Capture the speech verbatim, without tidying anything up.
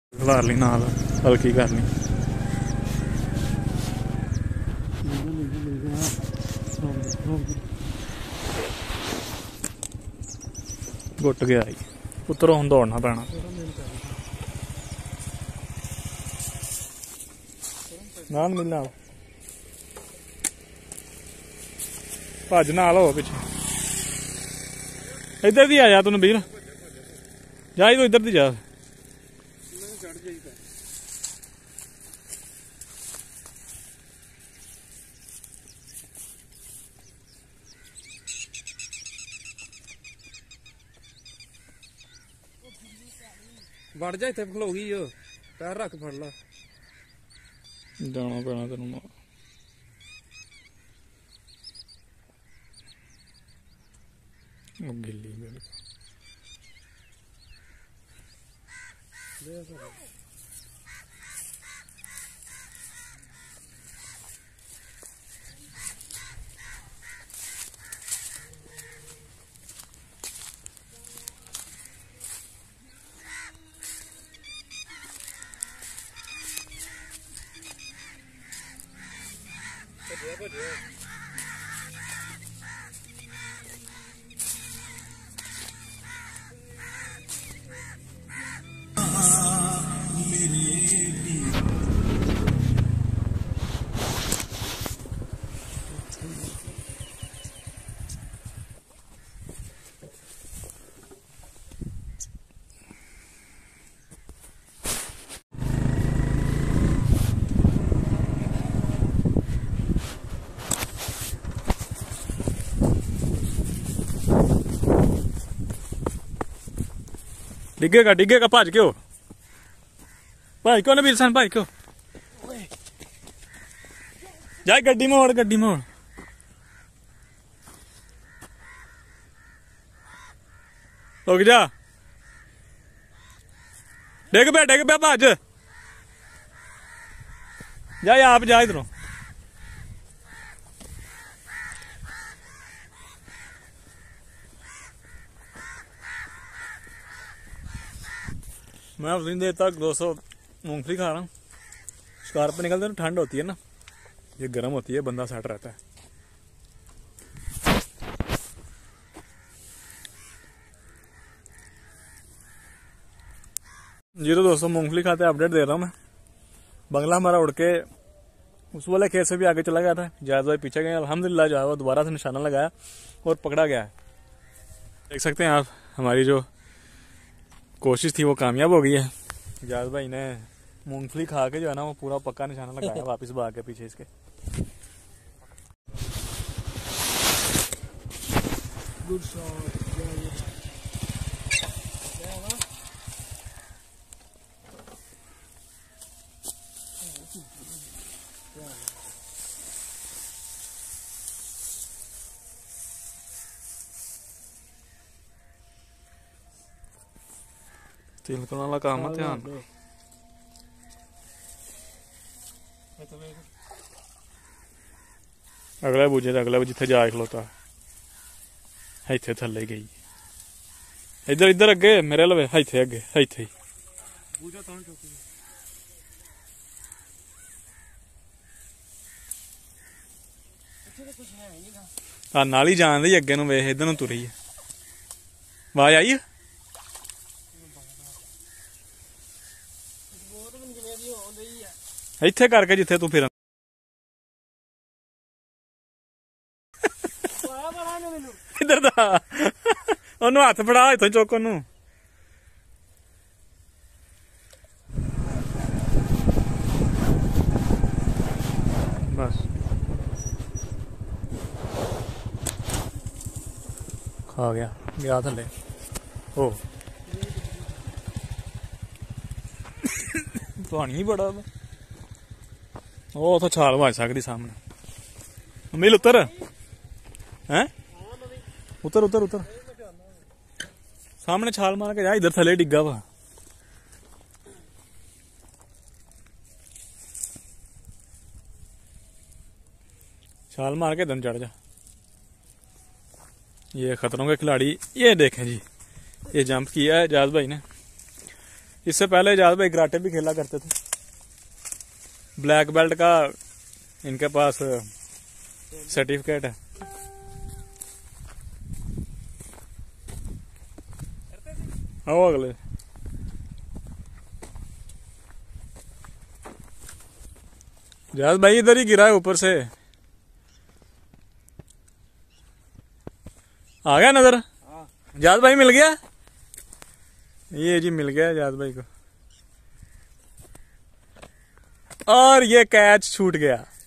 खिलार ली नाल हल्की करनी गुट गया ही उतरों हम दौड़ना पैना नाल मिलना भज नाल हो पिछे इधर दी आ जा तू नबीर जा तू इधर दी जा वड़ जा इतने खलो गई पैर रख फड़ ला जाना पैना तेन गिल्ली बिल्कुल डिगेगा डिगेगा भज क्यों भज क्यों नबीर सन भज क्यों जा गड्डी मोड़ गड्डी मोड़ रुक जा डिग पे डिग पे भज जा आप जा इधरों मैं उतनी देर तक दो सौ मूंगफली खा रहा हूँ। शिकार पर निकलते तो ठंड होती है ना, ये गर्म होती है, बंदा सेट रहता है। जी तो दोस्तों मूंगफली खाते अपडेट दे रहा हूँ मैं। बंगला हमारा उड़ के उस वाले खेत से भी आगे चला गया था। जायद भाई पीछे गए, अल्हम्दुलिल्लाह जो है वो दोबारा से निशाना लगाया और पकड़ा गया है। देख सकते हैं आप, हमारी जो कोशिश थी वो कामयाब हो गई है। जायद भाई ने मूंगफली खा के जो है ना वो पूरा पक्का निशाना लगाया वापस भाग के पीछे इसके। Good shot. तिलकन वाला काम है, ध्यान अगला बूझे अगला जिथे जा खलोता इथे थले गई। इधर इधर अगे मेरे लवे इथे अगे इथे हाँ नाल ही जान रही अगे वेख इधर नूं तुरी है। आवाज आई है? इथे करके जिथे तू फिर इधर दा ओनू हथ फड़ा इथों चुक ओनू। बस खा गया गया थले। ओ पानी ही बड़ा वो तो छाल मार सकती सामने। मिल उतर हैं उतर उतर उतर सामने छाल मार के जा, इधर थले डिग्गा वा। छाल मार के दम चढ़ जा। ये खतरों के खिलाड़ी, ये देखें जी, ये जंप किया है जायद भाई ने। इससे पहले जाद भाई कराटे भी खेला करते थे, ब्लैक बेल्ट का इनके पास सर्टिफिकेट है। आओ अगले जाद भाई इधर ही गिरा है ऊपर से, आ गया नजर। जाद भाई मिल गया, ये जी मिल गया जाद भाई को, और ये कैच छूट गया।